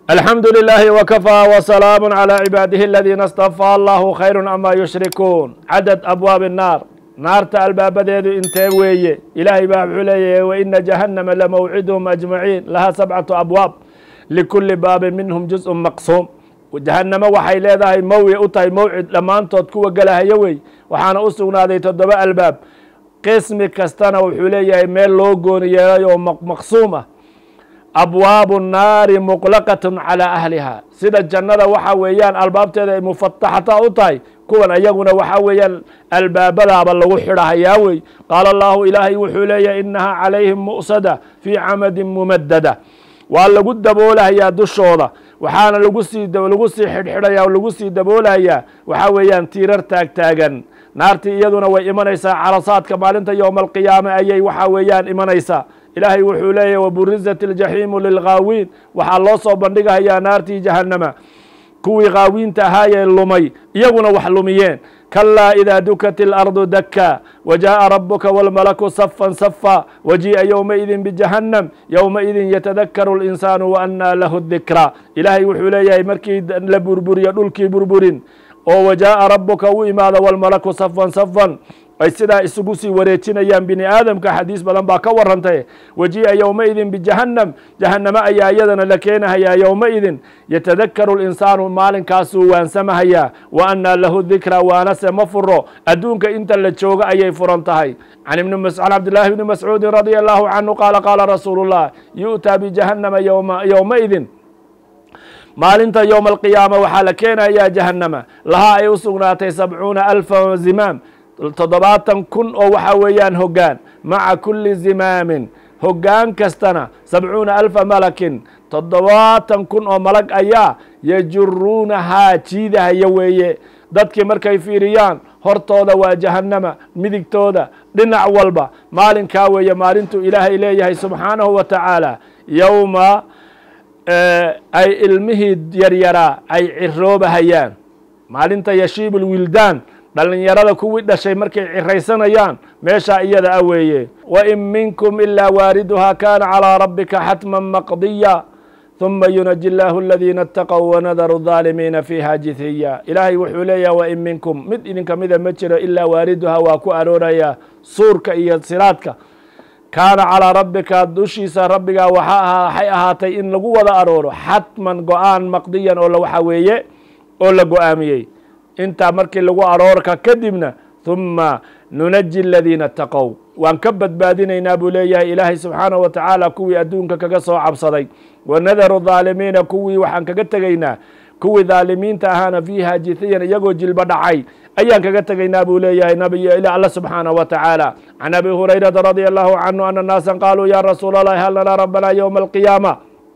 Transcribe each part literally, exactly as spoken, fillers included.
الحمد لله وكفى وسلام على عباده الذين اصطفى الله خير عما يشركون عدد أبواب النار نارت الباب ديدو انتي ويه إلهي باب عليه وإن جهنم لموعدهم أجمعين لها سبعة أبواب لكل باب منهم جزء مقسوم وجهنم وحي ليدها موي أطاي موعد لما أنتو تكوى قلها يوي وحانا أسونا دي تدباء الباب قسم كستانا وحوليه ميل لوغون يوم مقسومة أبواب النار مغلقة على أهلها سيد الجنة وحويان الباب تيدا مفتحة أطاي كون أيقنا وحويان الباب لا بل وحرها ياوي قال الله إلهي وحولي إنها عليهم مؤسدة في عمد ممددة وقال لقد دبولها يا دشوضة وحانا لقسي لقسي حرحريا ولقسي دبولها يا وحويان تيرر تاك تاغن نارتي يدنا وإيمانيسا عرصات كمالنت يوم القيامة أيي وحويان إيمانيسا إلهي وحوليه وبرزت الجحيم للغاوين وحال الله صوب بندقها يا نارتي جهنم كوي غاوين تهاي اللمي يقنا وحلميين كلا إذا دكت الأرض دكا وجاء ربك والملك صفا صفا وجيء يومئذ بجهنم يومئذ يتذكر الإنسان وأنى له الذكرى إلهي وحوليه مركي لبربر يدلكي بربرين وجاء ربك وإماذا والملك صفا صفا أي سيدا إسقوسي وريتنا يام بني آدم كحديث بلن باكا ورنته وجيء يومئذ بجهنم جهنم أي أيضنا لكينها يا يومئذ يتذكر الإنسان مال كاسو وانسمها يا وأن له الذكرى وانس مفره أدونك انت اللي تشوق أي فرنتهي عن ابن مسعود عبد الله بن مسعود رضي الله عنه قال قال رسول الله يؤتى بجهنم يوم يومئذ مال انت يوم القيامة وحالكينا يا جهنم لها أي سغناتي سبعون ألف زمام تضباطا كن أو وحويان هجان مع كل زمام هجان كستنا سبعون ألف ملك تضباطا كن أو ملك أيا يجرونها تيدها يويه dadk markay fiiriyaan hortooda waa jahannama midigtooda dhinac walba maalinkaa weeye maalintuu ilaahay leeyahay subxaanahu wa tacaala yowma ay ilmihii yaryaraa ay ciroobahayaan maalinta yashiibu lwildaan dhalinyarada kuwii dhashay markay ciraysanayaan meeshaa iyada a weeye wain minkum ilaa waariduhaa kaana calىa rabbika xatma maqdiya ثuma yunaji اllahu aladiina اtaqw wanadaru الظaalimiina fiiha jithiya ilaahay wuxuu leeyaha wain minkum mid idinka mida ma jiro ilaa waariduhaa waa ku arooraya suurka iyo siraadka kaana calىa rabbika dushiisa rabbigaa waxay ahaatay in lagu wada arooro xatman go-aan maqdiyan oo waxa weeye oo la go-aamiyey intaa markii lagu aroorka kadibna ثuma nunaji الadiina اtaqow waan ka badbaadinaynaa buu leeyahay ilaahay subxaanaه wa tacaala kuwii adduunka kaga soo cabsaday wanadaru الظaalimiina kuwii waxaan kaga tegaynaa kuwii dhaalimiinta ahaana fiiha jithiyan iyagoo jilba dhacay ayaan kaga tegaynaa buu leeyahay nabiy ila alla subxaanaه wa tacaala can abi hurayrata radi allahu canhu ana naasa qaaluu ya rasuul اllahi hal naraa rabbana ywma alqiyaama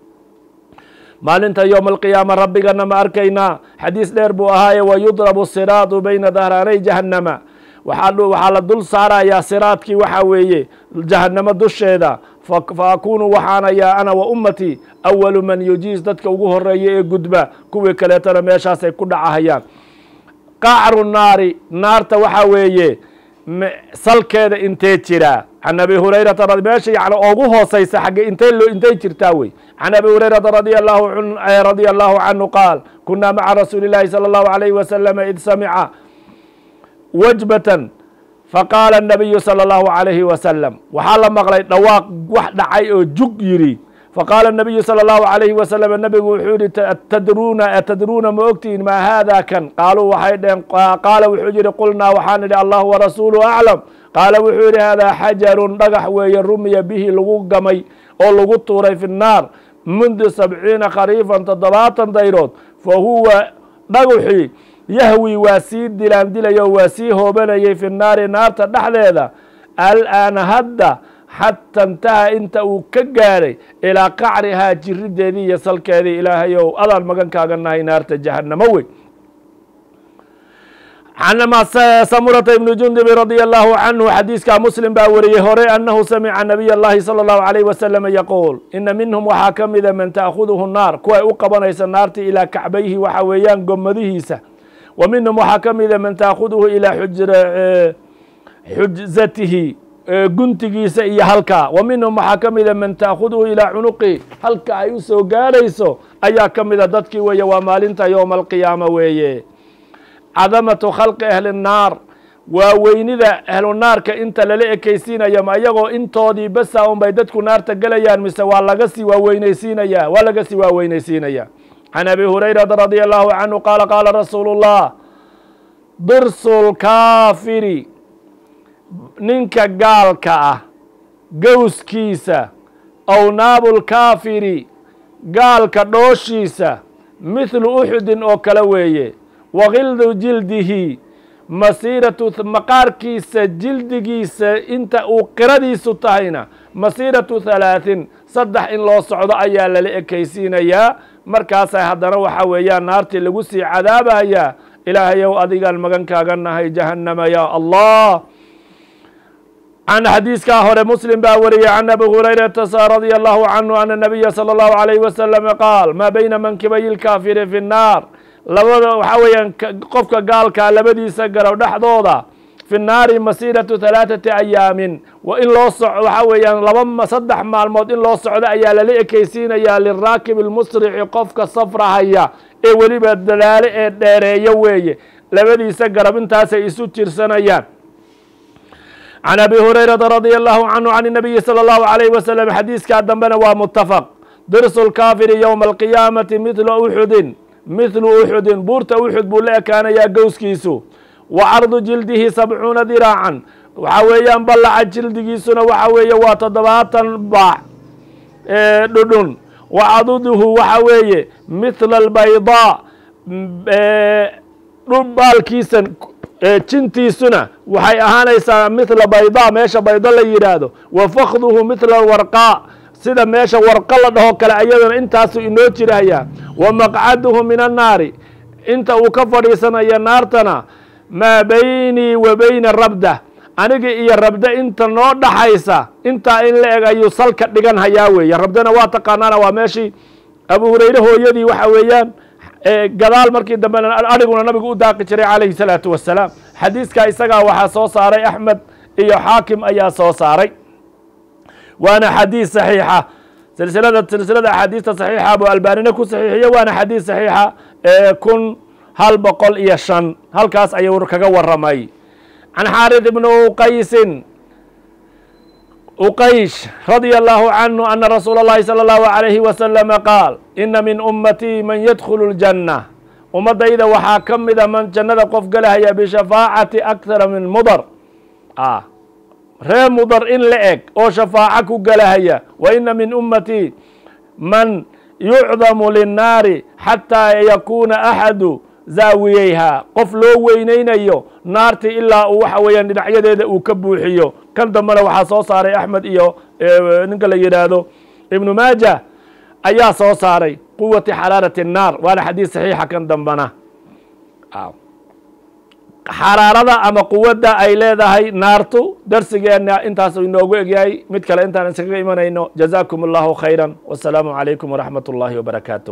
maalinta yowma alqiyaama rabbigana ma arkaynaa xadiis dheer buu ahaaye wayudrabu siraatu bayna dahraanay jahannama waxaa la dul saarayaa siraadkii waxaa weeye jahannamo dusheeda fa akunu waxaanayaa ana wa ummatii awalu man yujiis dadka ugu horeeya ee gudba kuwii kaleetana meeshaasay ku dhacahayaan qacru naari naarta waxaa weeye salkeeda intee jiraa can abi hurayrata meesha yani ugu hooseysa xagge intee loo intay jirtaa wey can abi hurayrata radia allahu radia allahu canhu qaal kunaa maca rasuuli llahi salى allahu alayhi wasalama id samica wajbatan faqaala الnabiyu salى اllahu alayhi wasalam waxaa la maqlay dhawaaq wax dhacay oo jug yidhi faqaala الnabiyu salى اllahu alayhi wasalam nabigu wuxuu yihi tadruuna atadruuna ma ogtihiin maa haada kan qaaluu waxay dheheen qaala wuxuu yihi qulnaa waxaan idhi allah warasuuluhu aclam qaala wuxuu yihi haadaa xajarun dhagax weeye rumiya bihi lagu gamay oo lagu tuuray fi الnaar mundu sabciina khariifan toddobaatan dayrood fa huwa dhagaxii yahwi waa sii dilaandilayo waa sii hoobanayay fi naari naarta dhexdeeda al'aana hadda xata intaha inta uu ka gaadhay ilaa qacrihaa jirideedii iyo salkeedii ilaahay ow adaan magankaaga nahay naarta jahannamo wey can samurata ibni jundubi radia allahu canhu xadiiskaa muslim baa wariyey hore annahu samica nabiy اllahi salى اllahu alayh wasalam yaquul ina minhum waxaa ka mida man ta'khuduhu naar kuway u qabanaysa naartii ilaa kacbayhi waxa weeyaan gomadihiisa wa minhum waxaa ka mida man ta'khuduhu ilaa xujzatihi guntigiisa iyo halkaa wa minhum waxaa ka mida man ta'khuduhu ilaa cunuqi halka ay u soo gaadhayso ayaa ka mida dadkii weeye waa maalinta yowma alqiyaama weeye cadamatu khalqi ahli nnaar waa weynida ahlu naarka inta lala ekaysiinayo ma iyagoo intoodii basa un bay dadku naarta gelayaan mise waa laga sii waaweynaysiinaya waa laga sii waaweynaysiinaya can abi hurayrata radia allahu canhu qaala qaala rasuulu llah dirsul kaafiri ninka gaalka ah gowskiisa aw naabulkaafiri gaalka dhooshiisa mithlu uxudin oo kale weeye wagildu jildihi masiiratu maqaarkiisa jildigiisa inta uu qiradiisu tahayna masiiratu halaaثin saddex in loo socdo ayaa lala ekaysiinayaa markaasa haddana waxa weeyaan naartii lagu sii cadaabayaa ilaahayow adigaan magan kaaga nahay jahannama ya allah can xadiiskaa hore muslim baa wariyey can abi hurayrata radia allahu canhu ana nabiya salى اllahu alayh wasalam qaal maa bayna mankibay اlkaafiri fi الnaar labada waxaa weeyaan qofka gaalkaa labadiisa garow dhexdooda fi naari masiiratu halaaثati ayaamin wa in loo soco waxaa weeyaan laba saddex maalmood in loo socdo ayaa lala ekaysiinayaa liraakib اlmusrici qofka safrahaya ee weliba dalaale ee dheereeyo weeye labadiisa garab intaasay isu jirsanayaan can abi hurayrata radia allahu canhu can الnabiyi salى اllahu alayh wasalam xadiiskaa dambena waa mutafaq dirsu lkaafiri yowma alqiyaamati mithla uxudin mithlu uxudin buurta uxud buu la ekaanayaa gowskiisu wa cardu jildihi sabcuuna diraacan waxaa weeyaan ballaca jildigiisuna waxa weeye waa toddobaatan baac dhudhun wa caduduhu waxa weeye mithla albaydaa dhubaalkiisa jintiisuna waxay ahaanaysaa mithla baydaa meesha baydo la yidhaahdo wa fakduhu mithla alwarqaa sida meesha warqo la dhaho kale ayadana intaasu inoo jiraya wa maqcaduhu min annaari inta uu ka fadhiisanaya naartana maa baynii wa bayna rabda aniga iyo rabda inta noo dhaxaysa intaa in la eg ayuu salka dhigan hayaa weeye rabdana waa taqaanaana waa meeshii abu hurayre hooyadii waxa weeyaan gadaal markii dambena adhiguna nabigu u daaqi jiray calayhi salaatu wassalaam xadiiskaa isagaa waxaa soo saaray axmed iyo xaakim ayaa soo saaray waana xadiis saxiixa silsilada silsilada axaadiista saxiixa buu albaanina ku saxiixiye waana xadiis saxiixa kun hal boqol iyo shan halkaas ayuu kaga waramay can xaarith ibni uqaysin uqaysh radia allahu canhu ana rasuula اllahi salى اllahu alayhi wasalama qaal ina min ummatii man yadkhulu اljanna ummadayda waxaa ka mida man jannada qof galahaya bishafaacati akthara min mudar ree mudar in la eg oo shafaaco ku galahaya wa ina min ummatii man yucdamu linnaari xataa yakuuna axadu zaawiyeyha qof loo weyneynayo naarti ilaa uu waxa weeyaan dhinacyadeeda uu ka buuxiyo kan dambena waxaa soo saaray axmed iyo ninka la yidhaahdo ibnu maaja ayaa soo saaray quwati xaraarati الnaar waana xadiis saxiixa kan dambena xaraarada ama quwadda ay leedahay naartu darsigeena intaas inoogu egyahay mid kale intaan iskaga imanayno jazaakum allahu khayra wasalaamu calaykum waraxmat اllahi wabarakaatu